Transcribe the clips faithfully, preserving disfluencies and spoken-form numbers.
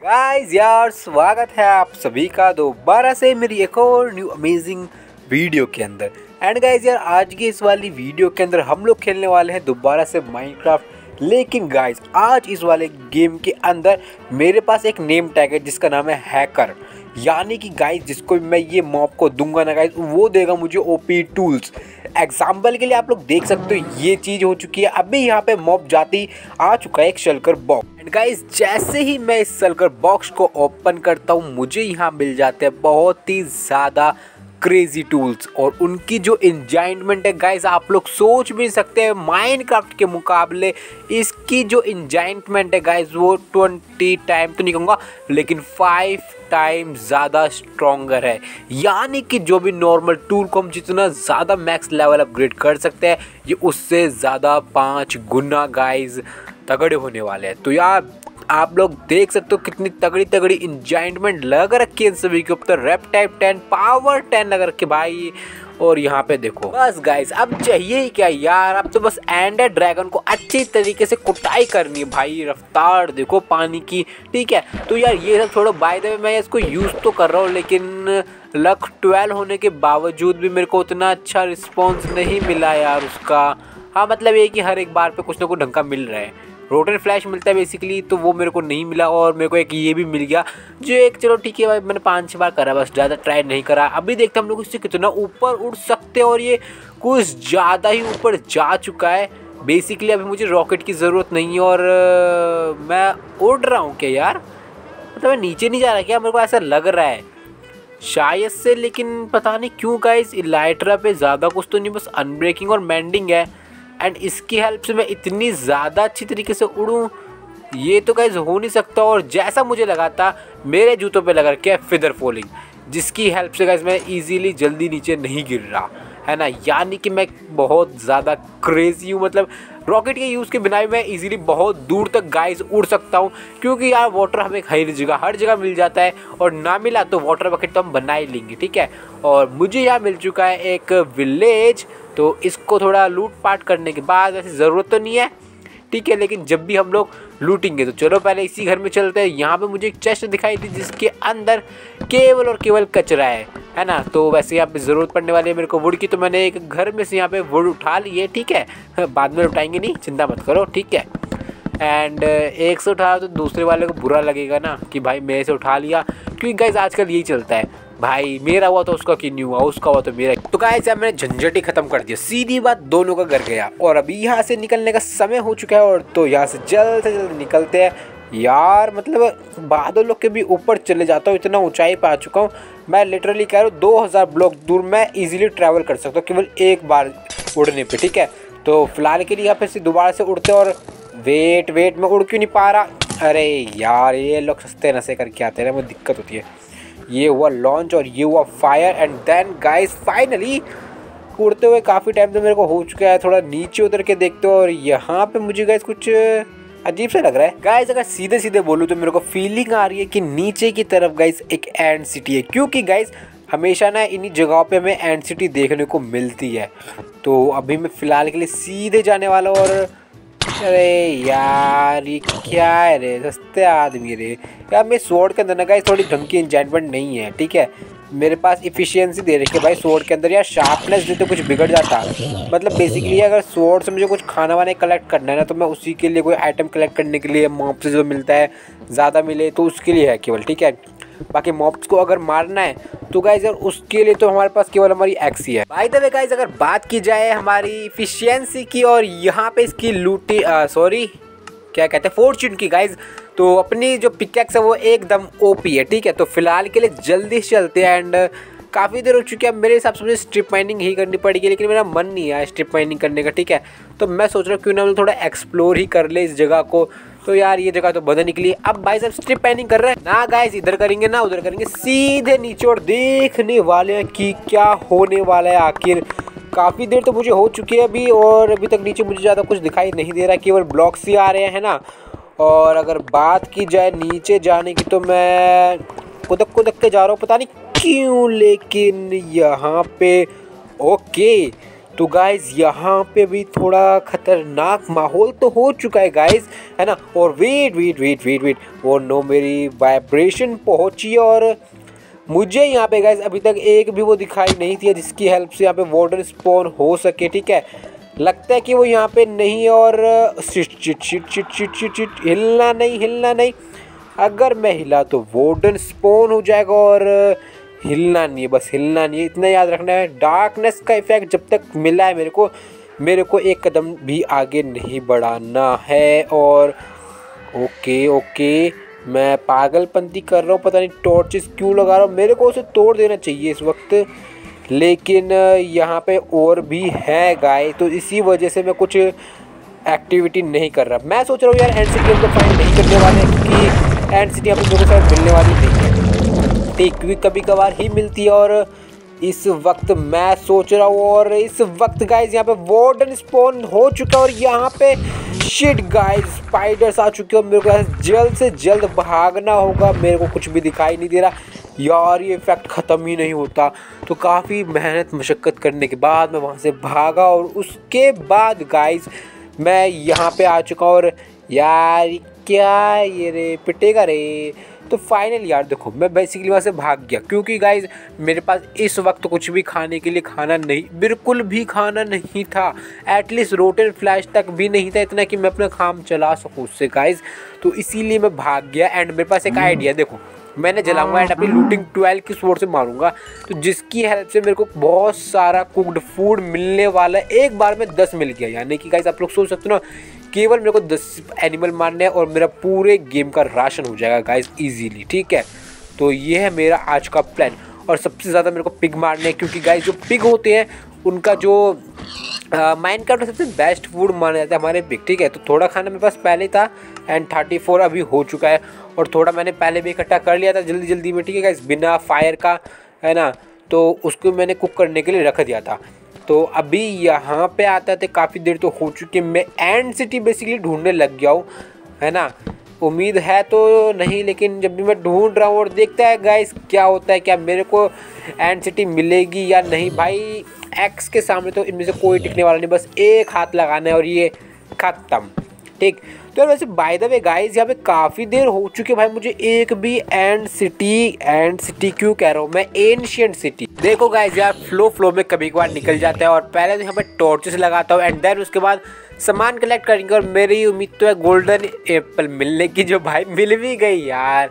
Guys यार, स्वागत है आप सभी का दोबारा से मेरी एक और न्यू अमेजिंग वीडियो के अंदर। एंड गाइस यार, आज की इस वाली वीडियो के अंदर हम लोग खेलने वाले हैं दोबारा से माइनक्राफ्ट। लेकिन गाइस आज इस वाले गेम के अंदर मेरे पास एक नेम टैग है जिसका नाम है हैकर। यानी कि गाइस जिसको मैं ये मॉब को दूंगा ना गाइस, वो देगा मुझे ओपी टूल्स। एग्जाम्पल के लिए आप लोग देख सकते हो ये चीज़ हो चुकी है। अभी यहाँ पे मॉब जाती आ चुका है एक शल्कर बॉक्स। एंड गाइस जैसे ही मैं इस शल्कर बॉक्स को ओपन करता हूँ मुझे यहाँ मिल जाते हैं बहुत ही ज़्यादा क्रेजी टूल्स। और उनकी जो इंजाइंटमेंट है गाइस, आप लोग सोच भी सकते हैं माइनक्राफ्ट के मुकाबले इसकी जो इंजाइंटमेंट है गाइस वो ट्वेंटी टाइम तो नहीं कहूँगा लेकिन फाइव टाइम ज़्यादा स्ट्रॉन्गर है। यानी कि जो भी नॉर्मल टूल को हम जितना ज़्यादा मैक्स लेवल अपग्रेड कर सकते हैं ये उससे ज़्यादा पाँच गुना गाइस तगड़े होने वाले हैं। तो यार आप लोग देख सकते हो कितनी तगड़ी तगड़ी इंजाइंटमेंट लग रखी है इन सभी के ऊपर। Rap type ten, power ten लग रखे भाई। और यहाँ पे देखो बस गाइस अब चाहिए ही क्या यार, अब तो बस एंडर ड्रैगन को अच्छी तरीके से कुटाई करनी है भाई। रफ्तार देखो पानी की, ठीक है। तो यार ये सब छोड़ो, बाय द वे मैं इसको यूज़ तो कर रहा हूँ लेकिन लक ट्वेल्व होने के बावजूद भी मेरे को उतना अच्छा रिस्पॉन्स नहीं मिला यार उसका। हाँ मतलब ये कि हर एक बार पे कुछ ना कुछ ढंग का मिल रहा है। रोटन फ्लैश मिलता है बेसिकली, तो वो मेरे को नहीं मिला। और मेरे को एक ये भी मिल गया जो एक चलो ठीक है भाई, मैंने पाँच छः बार करा बस, ज़्यादा ट्राई नहीं करा। अभी देखते हम लोग इससे कितना ऊपर उड़ सकते हैं। और ये कुछ ज़्यादा ही ऊपर जा चुका है बेसिकली। अभी मुझे रॉकेट की ज़रूरत नहीं है और आ, मैं उड़ रहा हूँ क्या यार, मतलब मैं नीचे नहीं जा रहा क्या, मेरे को ऐसा लग रहा है शायद से। लेकिन पता नहीं क्यों गाइस इलाइट्रा पे ज़्यादा कुछ तो नहीं, बस अनब्रेकिंग और मैंडिंग है। एंड इसकी हेल्प से मैं इतनी ज़्यादा अच्छी तरीके से उड़ूँ ये तो गाइस हो नहीं सकता। और जैसा मुझे लगा था मेरे जूतों पे लगा रखा है फिदर फॉलिंग, जिसकी हेल्प से गाइस मैं इजीली जल्दी नीचे नहीं गिर रहा है ना। यानी कि मैं बहुत ज़्यादा क्रेजी हूँ, मतलब रॉकेट के यूज़ के बिना भी मैं इजीली बहुत दूर तक गाइस उड़ सकता हूँ। क्योंकि यार वाटर हमें हर जगह हर जगह मिल जाता है, और ना मिला तो वाटर बकेट तो हम बना ही लेंगे, ठीक है। और मुझे यहाँ मिल चुका है एक विलेज, तो इसको थोड़ा लूट पाट करने के बाद, वैसे ज़रूरत तो नहीं है ठीक है, लेकिन जब भी हम लोग लूटेंगे तो चलो पहले इसी घर में चलते हैं। यहाँ पे मुझे एक चेस्ट दिखाई दी जिसके अंदर केवल और केवल कचरा है है ना। तो वैसे यहाँ पे ज़रूरत पड़ने वाली है मेरे को वुड की, तो मैंने एक घर में से यहाँ पे वुड उठा ली है, ठीक है। बाद में उठाएंगे नहीं, चिंता मत करो, ठीक है। एंड एक से उठाया तो दूसरे वाले को बुरा लगेगा ना कि भाई मेरे से उठा लिया, क्योंकि गाइस आजकल यही चलता है, भाई मेरा हुआ तो उसका क्यों नहीं हुआ, उसका हुआ तो मेरा। तो गाइस यार मैंने झंझट ही खत्म कर दिया, सीधी बात दोनों का घर गया। और अभी यहाँ से निकलने का समय हो चुका है, और तो यहाँ से जल्द से जल्द निकलते हैं यार। मतलब बादलों के भी ऊपर चले जाता हूँ, इतना ऊंचाई पे आ चुका हूँ मैं। लिटरली कह रहा हूँ दो हज़ार ब्लॉक दूर मैं इजीली ट्रैवल कर सकता हूँ केवल एक बार उड़ने पे, ठीक है। तो फिलहाल के लिए यहाँ पे से दोबारा से उड़ते। और वेट वेट मैं उड़ क्यों नहीं पा रहा, अरे यार ये लोग सस्ते नशे करके आते हैं ना, मुझे दिक्कत होती है। ये हुआ लॉन्च और ये हुआ fire, and then guys finally उड़ते हुए काफ़ी टाइम तो मेरे को हो चुका है। थोड़ा नीचे उतर के देखते हो, और यहाँ पे मुझे गाइस कुछ अजीब सा लग रहा है गाइस। अगर सीधे सीधे बोलूँ तो मेरे को फीलिंग आ रही है कि नीचे की तरफ गाइस एक एंड सिटी है, क्योंकि गाइस हमेशा ना इन्हीं जगहों पे हमें एंड सिटी देखने को मिलती है। तो अभी मैं फ़िलहाल के लिए सीधे जाने वाला हूँ। और अरे यार ये क्या है रे, सस्ते आदमी रे यार। मेरे स्वॉर्ड के अंदर ना गाइस थोड़ी ढंग की एन्चेंटमेंट नहीं है, ठीक है। मेरे पास इफिशियंसी दे रखी है भाई स्वॉर्ड के अंदर, यार शार्पनेस दे तो कुछ बिगड़ जाता। मतलब बेसिकली अगर स्वॉर्ड से मुझे कुछ खाना वाना कलेक्ट करना है ना, तो मैं उसी के लिए कोई आइटम कलेक्ट करने के लिए मॉब से जो मिलता है ज़्यादा मिले तो उसके लिए है केवल, ठीक है। बाकी मॉब्स को अगर मारना है तो गाइस यार उसके लिए तो हमारे पास केवल हमारी एक्स ही है। बाय द वे गाइस अगर बात की जाए हमारी इफिशियंसी की, और यहाँ पे इसकी लूटी सॉरी क्या कहते हैं फॉर्च्यून की गाइस, तो अपनी जो पिकैक्स है वो एकदम ओपी है, ठीक है। तो फिलहाल के लिए जल्दी से चलते हैं। एंड काफ़ी देर हो चुकी है, मेरे हिसाब से मुझे स्ट्रिप माइनिंग ही करनी पड़ेगी, लेकिन मेरा मन नहीं है स्ट्रिप माइनिंग करने का, ठीक है। तो मैं सोच रहा हूँ क्यों ना हम थोड़ा एक्सप्लोर ही कर ले इस जगह को। तो यार ये जगह तो बंद निकली। अब भाई साहब स्ट्रिप माइनिंग कर रहे हैं ना गाइस, इधर करेंगे ना उधर करेंगे, सीधे नीचे और देखने वाले हैं कि क्या होने वाला है आखिर। काफ़ी देर तो मुझे हो चुकी है अभी, और अभी तक नीचे मुझे ज़्यादा कुछ दिखाई नहीं दे रहा, केवल ब्लॉक्स ही आ रहे हैं ना। और अगर बात की जाए नीचे जाने की तो मैं कुदक कुदक के जा रहा हूँ, पता नहीं क्यों। लेकिन यहाँ पे ओके तो गाइज यहाँ पे भी थोड़ा खतरनाक माहौल तो हो चुका है गाइज, है ना। और wait wait wait wait wait और नो मेरी वाइब्रेशन पहुँची और मुझे यहाँ पे गाइज अभी तक एक भी वो दिखाई नहीं थी जिसकी हेल्प से यहाँ पे वार्डन स्पॉन हो सके, ठीक है। लगता है कि वो यहाँ पे नहीं है और shit shit shit shit shit shit shit हिलना नहीं हिलना नहीं, अगर मैं हिला तो वार्डन स्पॉन हो जाएगा और हिलना नहीं है, बस हिलना नहीं है, इतना याद रखना है। डार्कनेस का इफेक्ट जब तक मिला है मेरे को मेरे को एक कदम भी आगे नहीं बढ़ाना है। और ओके ओके मैं पागलपंती कर रहा हूँ, पता नहीं टॉर्चेस क्यों लगा रहा हूँ, मेरे को उसे तोड़ देना चाहिए इस वक्त, लेकिन यहाँ पे और भी है गाय, तो इसी वजह से मैं कुछ एक्टिविटी नहीं कर रहा। मैं सोच रहा हूँ यार एंड सिटी हम लोग फाइंड नहीं करने वाले क्योंकि एंड सिटी हम लोगों के साथ मिलने वाली नहीं है, ठीक, क्योंकि कभी कभार ही मिलती है। और इस वक्त मैं सोच रहा हूँ और इस वक्त गाइज यहाँ पे वार्डन स्पॉन हो चुका है और यहाँ पे शिट गाइज स्पाइडर्स आ चुके हैं और मेरे को जल्द से जल्द भागना होगा। मेरे को कुछ भी दिखाई नहीं दे रहा यार, ये इफेक्ट ख़त्म ही नहीं होता। तो काफ़ी मेहनत मशक्क़त करने के बाद मैं वहाँ से भागा और उसके बाद गाइज मैं यहाँ पे आ चुका हूँ और यार क्या ये रे पिटेगा रे। तो फाइनल यार देखो मैं बेसिकली वहाँ से भाग गया क्योंकि गाइज मेरे पास इस वक्त कुछ भी खाने के लिए खाना नहीं, बिल्कुल भी खाना नहीं था, एटलीस्ट रोटन फ्लैश तक भी नहीं था इतना कि मैं अपना काम चला सकूँ उससे गाइज। तो इसीलिए मैं भाग गया एंड मेरे पास एक आइडिया, देखो मैंने जलाऊंगा एंड अपनी लूटिंग ट्वेल्व की स्वॉर्ड से मारूंगा, तो जिसकी हेल्प से मेरे को बहुत सारा कुक्ड फूड मिलने वाला है। एक बार में दस मिल गया, यानी कि गाइस आप लोग सोच सकते हो ना, केवल मेरे को दस एनिमल मारने हैं और मेरा पूरे गेम का राशन हो जाएगा गाइस इजीली, ठीक है। तो ये है मेरा आज का प्लान और सबसे ज़्यादा मेरे को पिग मारने हैं क्योंकि गाइस जो पिग होते हैं उनका जो माइनक्राफ्ट में सबसे बेस्ट फूड माना जाता है हमारे पिग, ठीक है। तो थोड़ा खाना मेरे पास पहले था एंड थर्टी फोर अभी हो चुका है और थोड़ा मैंने पहले भी इकट्ठा कर लिया था जल्दी जल्दी में, ठीक है गाइस, बिना फायर का, है ना। तो उसको मैंने कुक करने के लिए रख दिया था। तो अभी यहाँ पे आता थे काफ़ी देर तो हो चुकी है, मैं एंड सिटी बेसिकली ढूंढने लग गया हूँ, है ना। उम्मीद है तो नहीं, लेकिन जब भी मैं ढूंढ रहा हूँ और देखता है गाइस क्या होता है, क्या मेरे को एंड सिटी मिलेगी या नहीं। भाई एक्स के सामने तो इनमें से कोई टिकने वाला नहीं, बस एक हाथ लगाना है और ये खत्म, ठीक। तो यार वैसे बाय द वे गाइस यहाँ पे काफ़ी देर हो चुकी है भाई, मुझे एक भी एंड सिटी एंड सिटी क्यों कह रहा हूँ मैं, एंशिएंट सिटी। देखो गाइस यार फ्लो फ्लो में कभी कभार निकल जाता है और पहले तो यहाँ पे टॉर्चेस लगाता हूँ एंड देन उसके बाद सामान कलेक्ट करेंगे और मेरी उम्मीद तो है गोल्डन एप्पल मिलने की, जो भाई मिल भी गई यार।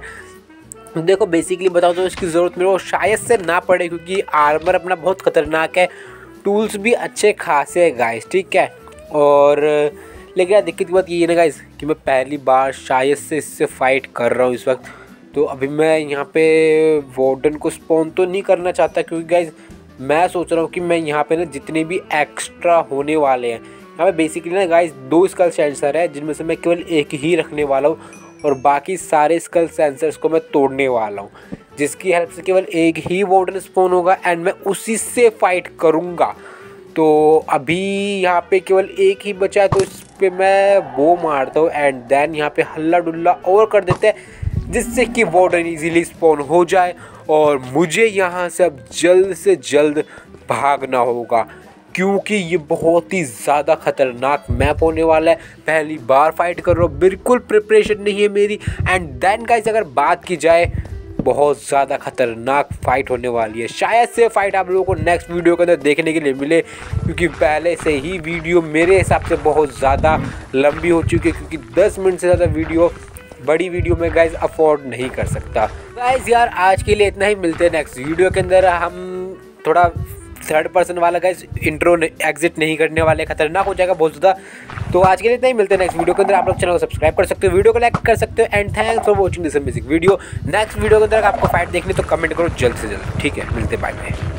देखो बेसिकली बताओ तो इसकी ज़रूरत मेरे को शायद से ना पड़े क्योंकि आर्मर अपना बहुत ख़तरनाक है, टूल्स भी अच्छे खासे है गाइस, ठीक है। और लेकिन यार दिक्कत की बात ये है ना गाइस कि मैं पहली बार शायद से इससे फाइट कर रहा हूँ इस वक्त। तो अभी मैं यहाँ पे वार्डन को स्पॉन तो नहीं करना चाहता क्योंकि गाइस मैं सोच रहा हूँ कि मैं यहाँ पे ना जितने भी एक्स्ट्रा होने वाले हैं यहाँ पे बेसिकली ना गाइस दो स्कल सेंसर है जिनमें से मैं केवल एक ही रखने वाला हूँ और बाकी सारे स्कल सेंसर्स को मैं तोड़ने वाला हूँ, जिसकी हेल्प से केवल एक ही वार्डन स्पॉन होगा एंड मैं उसी से फाइट करूँगा। तो अभी यहाँ पे केवल एक ही बचा है तो इस पे मैं वो मारता हूँ एंड देन यहाँ पे हल्ला डुल्ला और कर देते हैं जिससे कि वार्डन इजीली स्पॉन हो जाए और मुझे यहाँ से अब जल्द से जल्द भागना होगा क्योंकि ये बहुत ही ज़्यादा ख़तरनाक मैप होने वाला है। पहली बार फाइट कर रहा हूँ, बिल्कुल प्रिपरेशन नहीं है मेरी एंड देन गाइस अगर बात की जाए बहुत ज़्यादा खतरनाक फाइट होने वाली है। शायद से फाइट आप लोगों को नेक्स्ट वीडियो के अंदर देखने के लिए मिले क्योंकि पहले से ही वीडियो मेरे हिसाब से बहुत ज़्यादा लंबी हो चुकी है क्योंकि दस मिनट से ज़्यादा वीडियो बड़ी वीडियो में गाइज अफोर्ड नहीं कर सकता। गाइज यार आज के लिए इतना ही, मिलते हैं नेक्स्ट वीडियो के अंदर। हम थोड़ा थर्ड पर्सन वाला गाइज इंट्रो एग्जिट नहीं करने वाले, खतरनाक हो जाएगा बहुत ज़्यादा। तो आज के लिए इतना ही, मिलते हैं नेक्स्ट वीडियो के अंदर। आप लोग चैनल को सब्सक्राइब कर सकते हो, वीडियो को लाइक कर सकते हो and thanks for watching this amazing video. Next video के अंदर आपको फाइट देखनी तो कमेंट करो जल्द से जल्द, ठीक है। मिलते बाय बाय।